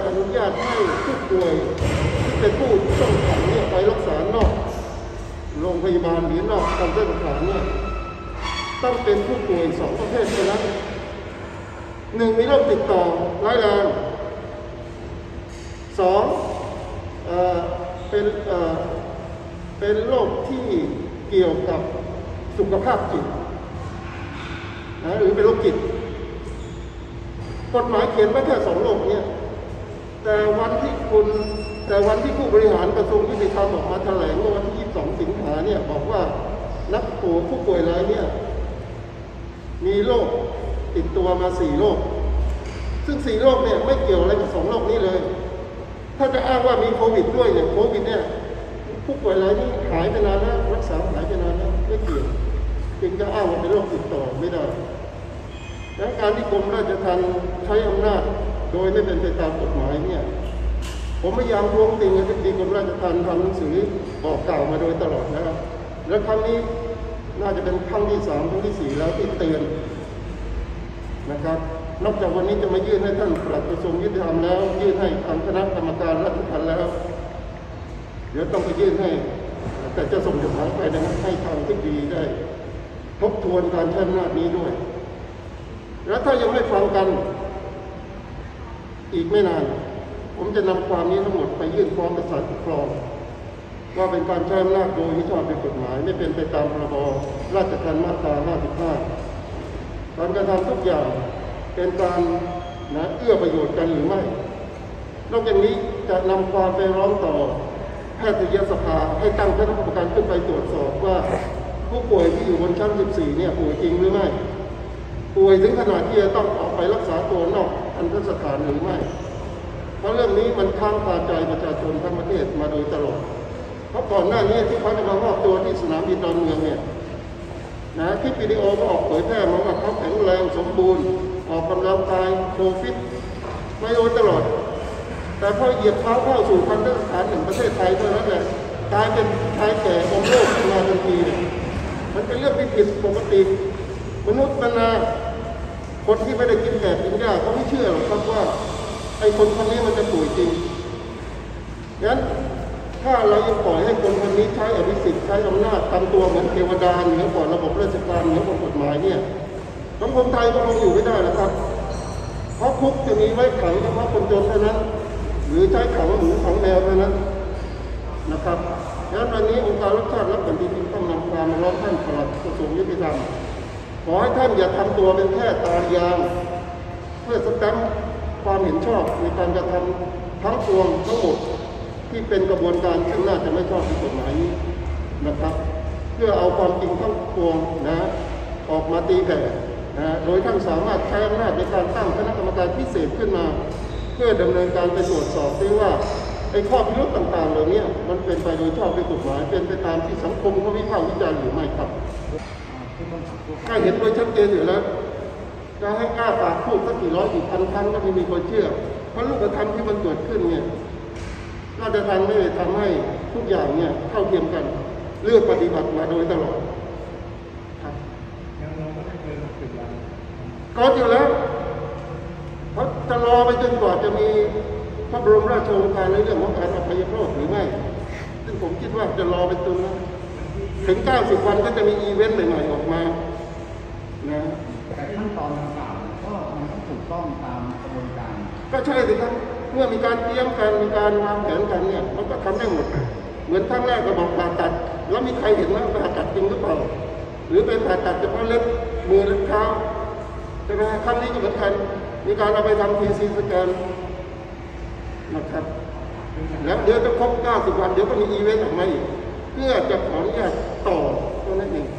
อนุญาตให้ผู้ป่วยที่เป็นผู้ต้องขังเนี่ยไปรักษานอกโรงพยาบาลหรือนอกการสถานเนี่ยต้องเป็นผู้ป่วย2 ประเภทเท่านั้น1มีโรคติดต่อร้ายแรง2เป็นโรคที่เกี่ยวกับสุขภาพจิตนะหรือเป็นโรคจิตกฎหมายเขียนไว้แค่2 โรคนี้แต่วันที่ผู้บริหารกระทรวงยุติธรรมออกมาแถลงเมื่อวันที่22 สิงหาเนี่ยบอกว่าผู้ป่วยรายเนี่ยมีโรคติดตัวมา4 โรคซึ่ง4 โรคเนี่ยไม่เกี่ยวอะไรกับ2 โรคนี้เลยถ้าจะอ้างว่ามีโควิดด้วยเนี่ยโควิดเนี่ยผู้ป่วยรายนี้หายไปนานแล้วรักษาหายไปนานแล้วไม่เกี่ยวจึงจะอ้างว่าเป็นโรคติดต่อไม่ได้และการที่กรมราชทัณฑ์ใช้อำนาจโดยไม่เป็นไปตามกฎหมายเนี่ยผมพยายามทวงติงให้ที่กรมราชทัณฑ์ทำหนังสือบอกกล่าวมาโดยตลอดนะครับและครั้งนี้น่าจะเป็นครั้งที่3 ครั้งที่4แล้วที่เตือนนะครับนอกจากวันนี้จะมายื่นให้ท่านปลัดกระทรวงยุติธรรมแล้วยื่นให้ทางคณะกรรมการราชทัณฑ์แล้วเดี๋ยวต้องไปยื่นให้แต่จะส่งจดหมายไปนะครับให้ทางที่ดีได้ทบทวนการใช้อำนาจนี้ด้วยแล้วถ้ายังไม่ฟังกันอีกไม่นานผมจะนำความนี้ทั้งหมดไปยื่นฟ้องต่อศาลปกครองว่าเป็นการใช้อำนาจโดยมิชอบด้วยกฎหมายไม่เป็นไปตามพรบราชทัณฑ์มาตรา 55การกระทำทุกอย่างเป็นการเอื้อประโยชน์กันหรือไม่นอกจากนี้จะนำความไปร้องต่อแพทยสภาให้ตั้งคณะกรรมการขึ้นไปตรวจสอบว่าผู้ป่วยที่อยู่บนชั้น 14เนี่ยป่วยจริงหรือไม่ป่วยถึงขนาดที่จะต้องออกไปรักษาตัวนอกทันตสถานหรือไม่เพราะเรื่องนี้มันค้างคาใจประชาชนทั้งประเทศมาโดยตลอดเพราะก่อนหน้านี้ที่เขาจะมามอบตัวที่สนามบินดอนเมืองเนี่ยคลิปวิดีโอก็ออกเผยแพร่มาว่าเขาแข็งแรงสมบูรณ์ออกกำลังกายโคฟิตไม่โดยตลอดแต่พอเหยียบเท้าเข้าสู่ทันตสถานแห่งประเทศไทยเท่านั้นแหละกลายเป็นชายแก่องค์โลกขึ้นมาทันทีมันเป็นเรื่องที่ผิดปกติมนุษย์คนที่ไม่ได้กินแกะกินหญ้าเขาไม่เชื่อหรอกครับว่าไอ้คนนี้มันจะป่วยจริงงั้นถ้าเรายังปล่อยให้คนนี้ใช้อภิสิทธิ์ใช้อำนาจทำตัวเหมือนเทวดาเหนือกว่าระบบราชการเหนือกว่ากฎหมายเนี่ยสังคมไทยก็คงอยู่ไม่ได้แล้วครับเพราะคุกจะมีไว้ขังเฉพาะคนจนเท่านั้นหรือใช้ขังหมูขังแมวเท่านั้นนะครับงั้นวันนี้องค์การรักษาและแผ่นดินต้องนำความมาร้องท่านปลัดกระทรวงยุติธรรมขอให้ท่านอย่าทำตัวเป็นแค่ตายางเพื่อสแตมป์ความเห็นชอบในการกระทำทั้งปวงทั้งหมดที่เป็นกระบวนการซึ่งน่าจะไม่ชอบด้วยกฎหมายนี้นะครับเพื่อเอาความจริงทั้งปวงออกมาตีแผ่โดยท่านสามารถใช้อำนาจในการตั้งคณะกรรมการพิเศษขึ้นมาเพื่อดำเนินการไปตรวจสอบด้วยว่าไอ้ข้อพิรุธต่างๆเหล่านี้มันเป็นไปโดยชอบด้วยกฎหมายเป็นไปตามที่สังคมเขาวิพากษ์วิจารณ์หรือไม่ครับถ้าเห็นโดยชัดเจนอยู่แล้วจะให้กล้าปากพูดสักกี่ร้อยกี่พันครั้งก็ไม่มีคนเชื่อเพราะรูปธรรมที่มันเกิดขึ้นเนี่ยราชทัณฑ์ไม่ได้ทำให้ทุกอย่างเนี่ยเท่าเทียมกันเลือกปฏิบัติมาโดยตลอดครับก็อยู่แล้วเพราะจะรอไปจนกว่าจะมีพระบรมราชโองการในเรื่องของการอภัยโทษหรือไม่ซึ่งผมคิดว่าจะรอไปจนนะถึง90 วันก็จะมีอีเวนต์ใหม่ๆออกมาแต่ขั้นตอนต่างๆก็มันต้องถูกต้องตามกระบวนการก็ใช่สิครับเมื่อมีการเตรียมกันมีการวางแผนกันเนี่ยมันก็ทำได้หมดเหมือนครั้งแรกก็บอกผ่าตัดแล้วมีใครเห็นว่าผ่าตัดจริงหรือเปล่าหรือเป็นผ่าตัดเฉพาะเล็บมือเล็บเท้าใช่ไหมครั้งนี้ก็เหมือนกันมีการเอาไปทำ PC สแกนนะครับแล้วเดี๋ยวจะครบ90 วันเดี๋ยวก็มีอีเวนต์ออกมาอีกเพื่อจะขออนุญาตต่อเท่านั้นเอง